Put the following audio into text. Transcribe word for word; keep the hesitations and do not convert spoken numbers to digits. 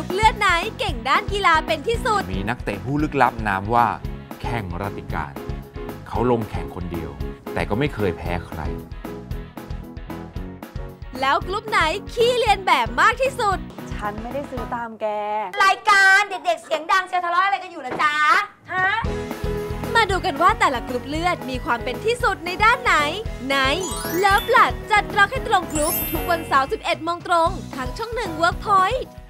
รุ๊ปเลือดไหนเก่งด้านกีฬาเป็นที่สุดมีนักเตะผู้ลึกลับนามว่าแข่งรัติการเขาลงแข่งคนเดียวแต่ก็ไม่เคยแพ้ใครแล้วกลุ่มไหนขี้เลียนแบบมากที่สุดฉันไม่ได้ซื้อตามแกรายการเด็กๆเสียงดังเชียร์ทะเลาะอะไรกันอยู่ล่ะจ๊ะฮะมาดูกันว่าแต่ละกลุ่มเลือดมีความเป็นที่สุดในด้านไหนในเลิฟบลัดจัดร็อกให้ตรงกลุ่มทุกวันเสาร์สิบเอ็ดโมงตรงทางช่องหนึ่ง Workpoint